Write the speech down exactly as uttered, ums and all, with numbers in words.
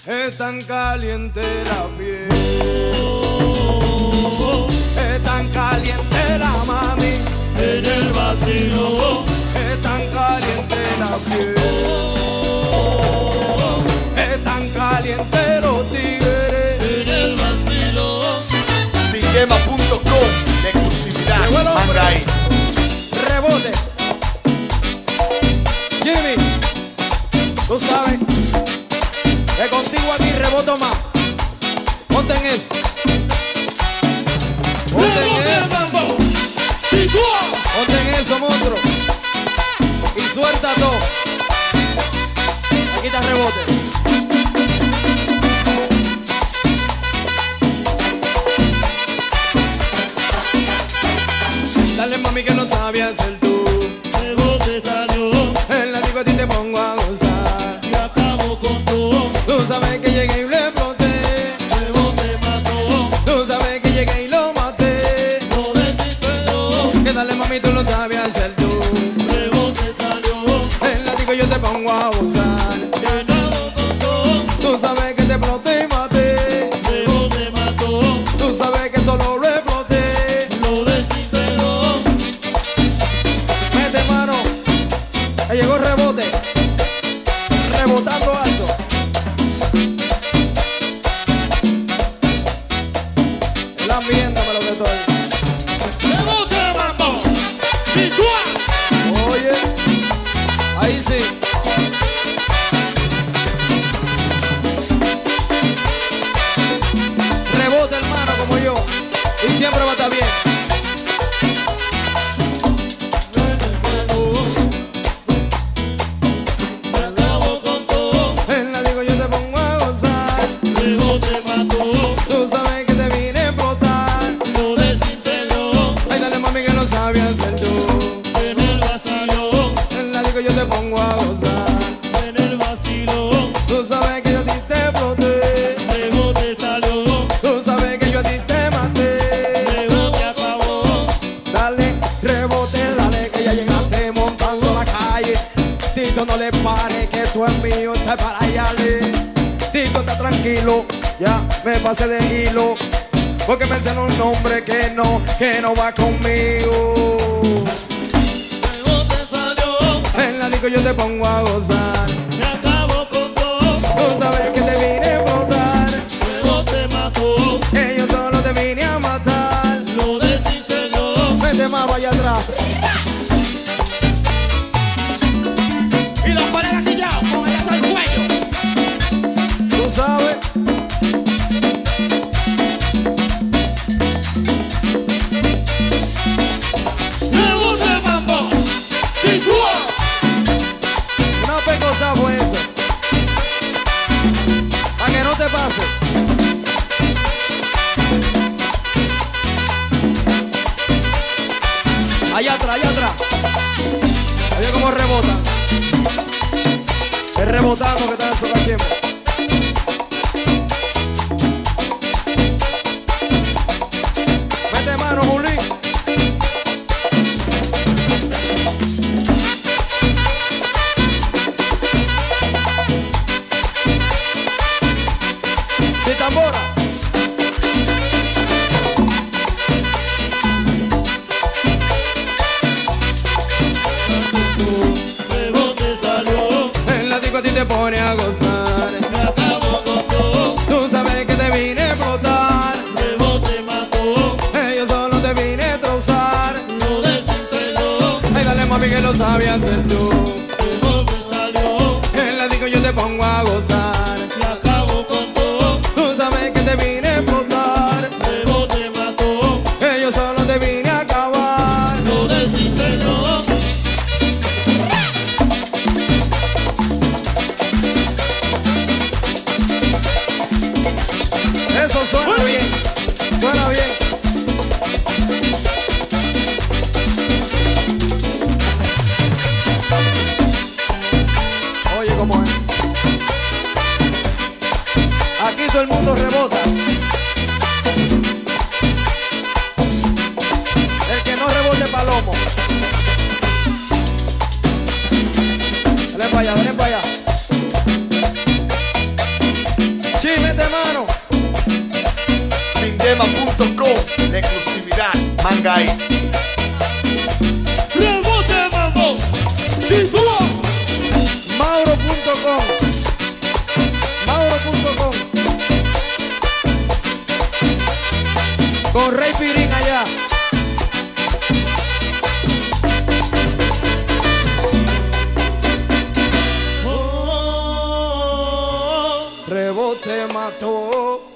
Es tan caliente la piel, es tan caliente la mami en el vacilo, es tan caliente la piel, es tan caliente los tigres en el vacilo. Cinema punto com, de exclusividad. Llegó el hombre. Manda ahí. Rebote. Jimmy, tú sabes que contigo aquí reboto más. Ponte en eso. Ponte en eso. Ponte en eso, monstruo. Y suelta todo. Aquí está rebote. Dale, mami, que no sabías ser tú. Rebote salió, En la disco a ti te pongo a gozar. y acabo con todo. Tú sabes que llegué y le exploté. Rebote mató, Tú sabes que llegué y lo maté. lo desesperó. Que dale, mami, tú lo sabías hacer tú. Rebote salió, En la disco yo te pongo a gozar. y acabo con todo. Tú sabes que te exploté y maté. Rebote mató, Tú sabes que solo lo exploté. lo desesperó. Mete mano. Ahí llegó rebote. Rebotando alto. El ambiente me lo que estoy. Rebote mambo, ritual. Oye, ahí sí. Rebote, hermano, como yo. Y siempre va a estar bien. Acabo con todo, En la digo yo te pongo a gozar. rebote mató, Tú sabes que te vine a explotar. lo desintegró. Ay, dale, mami, que no sabías ser tú. En el vacilo, En la digo yo te pongo a gozar. en el vacilo, Tú sabes que yo a ti te exploté. rebote salió, Tú sabes que yo a ti te maté. rebote acabó. Dale, rebote, dale, que ya llegaste montando la calle. Tito, no le pare, que tú es mío, está para allá. Tito, está tranquilo, ya me pasé de hilo. Porque me enseñó un nombre que no, que no va conmigo. Rebote salió, En la disco yo te pongo a gozar. y acabo con todo. Tú sabes que te vine a explotar. Rebote mató, Que yo solo te vine a matar. lo desintegró. Vete más allá atrás. Y los paredes aquí ya, con el hasta el cuello. Tú sabes. Rebote mambo, ritual. Una pecosa fue eso. Para que no te pase. Allá atrás, allá atrás. Oye cómo rebota. Es rebotando que está en su tiempo. Mete mano, Juli. De tambora. Rebote salió, En la disco a ti te pone a gozar. y acabo con todo. Tú sabes que te vine a explotar. Rebote mató, Eh, Yo solo te vine a trozar. lo desintegró. Ay, dale, mami, que lo sabías hacer tú. Rebote salió, En la disco yo te pongo a gozar. y acabo con todo. Tú sabes que te vine a explotar. Rebote mató, Eh, Yo solo te vine a acabar. lo desintegró. Eso suena bien. Suena bien. Oye, ¿cómo es? Aquí todo el mundo rebota. El que no rebote palomo. Dale para allá, dale para allá. punto com, la exclusividad, Mangay. Rebote mambo. Título. Mauro punto com. Mauro punto com. Con Rey Pirín allá. Oh, Rebote mató.